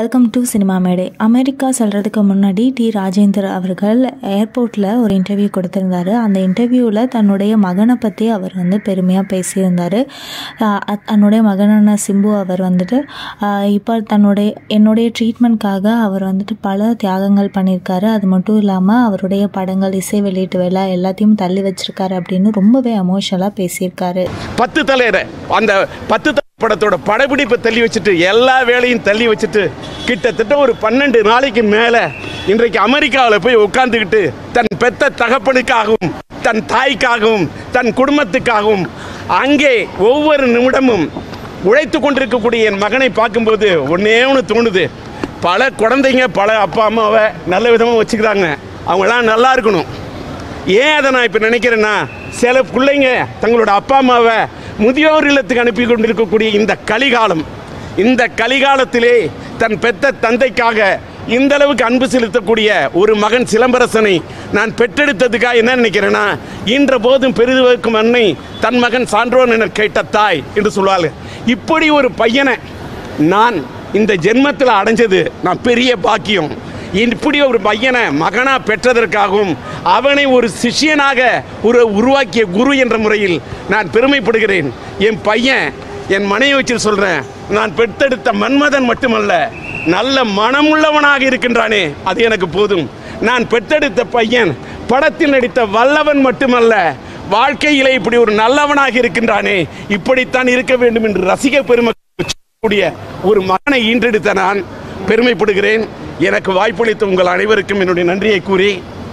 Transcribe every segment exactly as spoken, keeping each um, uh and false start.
Welcome to cinema மேடை. America செல்கிறதுக்கு முன்னாடி டி ராஜேந்தர் அவர்கள் ஏர்போர்ட்டில் ஒரு இன்டர்வியூ கொடுத்துருந்தாரு. அந்த இன்டர்வியூவில் தன்னுடைய மகனை பற்றி அவர் வந்து பெருமையாக பேசியிருந்தார். தன்னுடைய மகனான சிம்பு அவர் வந்துட்டு இப்போ தன்னுடைய என்னுடைய ட்ரீட்மெண்ட்காக அவர் வந்துட்டு பல தியாகங்கள் பண்ணியிருக்காரு. அது மட்டும் இல்லாமல் அவருடைய படங்கள், இசை வெளியீட்டு வேலை எல்லாத்தையும் தள்ளி வச்சிருக்காரு அப்படின்னு ரொம்பவே எமோஷனலாக பேசியிருக்காரு. பத்து தலைவர் அந்த பத்து படத்தோட படப்பிடிப்பை தள்ளி வச்சுட்டு எல்லா வேலையும் தள்ளி வச்சுட்டு கிட்டத்தட்ட ஒரு பன்னெண்டு நாளைக்கு மேலே இன்றைக்கு அமெரிக்காவில் போய் உட்கார்ந்துக்கிட்டு தன் பெத்த தகப்பனுக்காகவும் தன் தாய்க்காகவும் தன் குடும்பத்துக்காகவும் அங்கே ஒவ்வொரு நிமிடமும் உழைத்து கொண்டிருக்கக்கூடிய என் மகனை பார்க்கும்போது ஒன்றே ஒன்று தோணுது. பல குழந்தைங்க பல அப்பா அம்மாவை நல்ல விதமாக வச்சுக்கிறாங்க, அவங்களாம் நல்லா இருக்கணும். ஏன் அதை நான் இப்போ நினைக்கிறேன்னா, சில பிள்ளைங்க தங்களோட அப்பா அம்மாவை முதியோர் இல்லத்துக்கு அனுப்பி கொண்டிருக்கக்கூடிய இந்த கலிகாலம், இந்த கலிகாலத்திலே தன் பெத்த தந்தைக்காக இந்த அளவுக்கு அன்பு செலுத்தக்கூடிய ஒரு மகன் சிலம்பரசனை நான் பெற்றெடுத்ததுக்காக என்ன நினைக்கிறேன்னா, இன்ற போதும் பெரிதுவர்க்கும் அன்னை தன் மகன் சான்றோன் என கேட்ட தாய் என்று சொல்வாள். இப்படி ஒரு பையனை நான் இந்த ஜென்மத்தில் அடைஞ்சது நான் பெரிய பாக்கியம். இப்படி ஒரு பையனை மகனா பெற்றதற்காகவும் அவனை ஒரு சிஷியனாக ஒரு உருவாக்கிய குரு என்ற முறையில் நான் பெருமைப்படுகிறேன். என் பையன், என் மனைவி வச்சு சொல்கிறேன், நான் பெற்றெடுத்த மன்மதன் மட்டுமல்ல, நல்ல மனமுள்ளவனாக இருக்கின்றானே அது எனக்கு போதும். நான் பெற்றெடுத்த பையன் படத்தில் நடித்த வல்லவன் மட்டுமல்ல, வாழ்க்கையிலே இப்படி ஒரு நல்லவனாக இருக்கின்றானே, இப்படித்தான் இருக்க வேண்டும் என்று ரசிக பெருமக்கூடிய ஒரு மகனை ஈன்றெடுத்த நான் பெருமைப்படுகிறேன். எனக்கு வாய்ப்பளித்த உங்கள் அனைவருக்கும் என்னுடைய நன்றியை கூறி,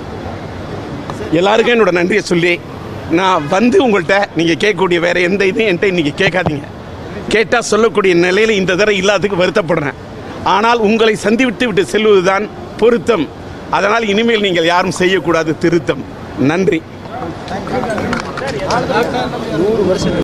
எல்லாருக்கும் என்னோட நன்றியை சொல்லி, நான் வந்து உங்கள்கிட்ட நீங்கள் கேட்கக்கூடிய வேறு எந்த இதையும் என்கிட்ட இன்றைக்கி கேட்காதீங்க. கேட்டால் சொல்லக்கூடிய நிலையில் இந்த தடவை இல்லாததுக்கு வருத்தப்படுறேன். ஆனால் உங்களை சந்திவிட்டு விட்டு செல்வது தான் பொருத்தம். அதனால் இனிமேல் நீங்கள் யாரும் செய்யக்கூடாது திருத்தம். நன்றி.